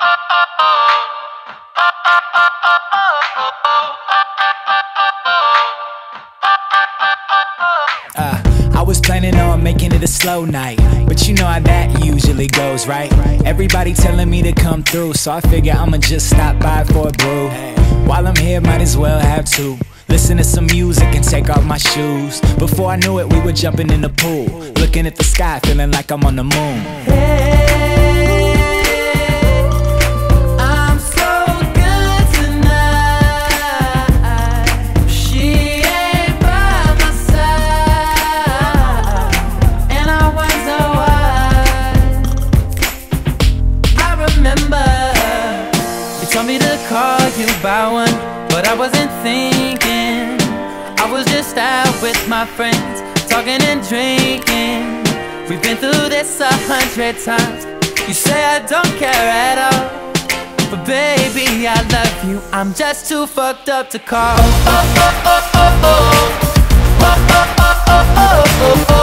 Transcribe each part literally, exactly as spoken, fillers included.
Uh, I was planning on making it a slow night, but you know how that usually goes, right? Everybody telling me to come through, so I figure I'ma just stop by for a brew. While I'm here, might as well have two. Listen to some music and take off my shoes. Before I knew it, we were jumping in the pool, looking at the sky, feeling like I'm on the moon. Hey, I'm so good tonight. She ain't by my side, and I wonder why. I remember you told me to call you by one, but I wasn't thinking. I was just out with my friends, talking and drinking. We've been through this a hundred times. You say I don't care at all, but baby, I love you. I'm just too fucked up to call. Oh, oh, oh, oh, oh, oh. Oh, oh, oh, oh, oh, oh, oh.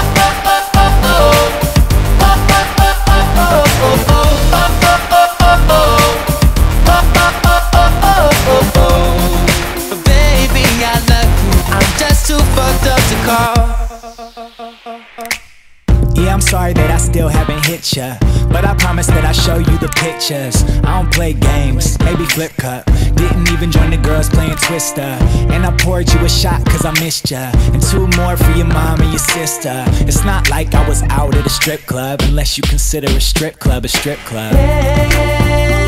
Yeah, I'm sorry that I still haven't hit ya, but I promise that I'll show you the pictures. I don't play games, maybe flip cup. Didn't even join the girls playing Twister. And I poured you a shot cause I missed ya, and two more for your mom and your sister. It's not like I was out at a strip club, unless you consider a strip club a strip club. Hey,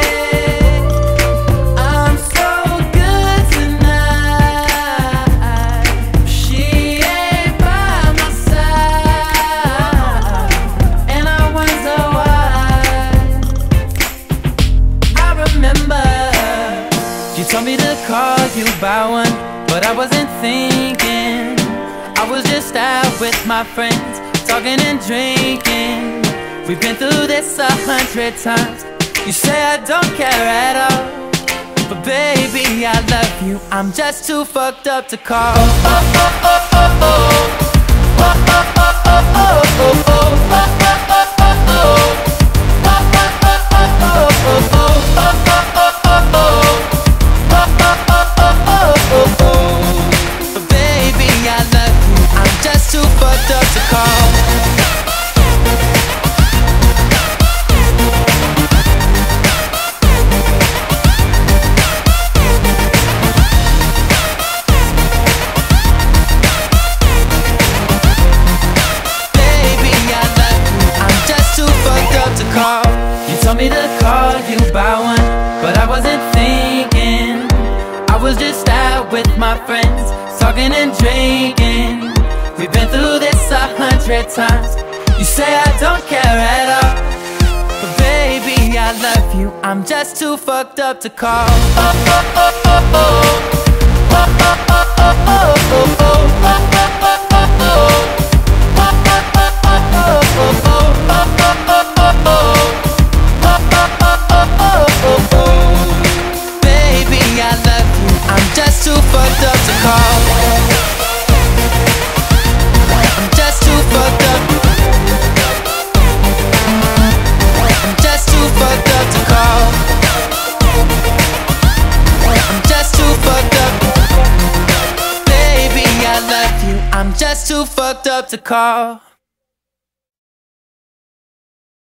I'm so good tonight. She ain't by my side, and I wonder why. I remember you told me to call you by one, but I wasn't thinking. I was just out with my friends, talking and drinking. We've been through this a hundred times. You say I don't care at all, but baby, I love you. I'm just too fucked up to call. Oh, oh, oh, oh, oh, oh. Oh, oh, oh, oh, oh, oh, oh. Oh, oh, oh, oh, oh, oh. But baby, I love you. I'm just too fucked up to call. You told me to call you by one, but I wasn't thinking. I was just out with my friends, talking and drinking. We've been through this a hundred times. You say I don't care at all, but baby, I love you. I'm just too fucked up to call. Oh, oh, oh, oh, oh. Oh, oh, oh, oh, oh, oh, oh. I'm just too fucked up to call.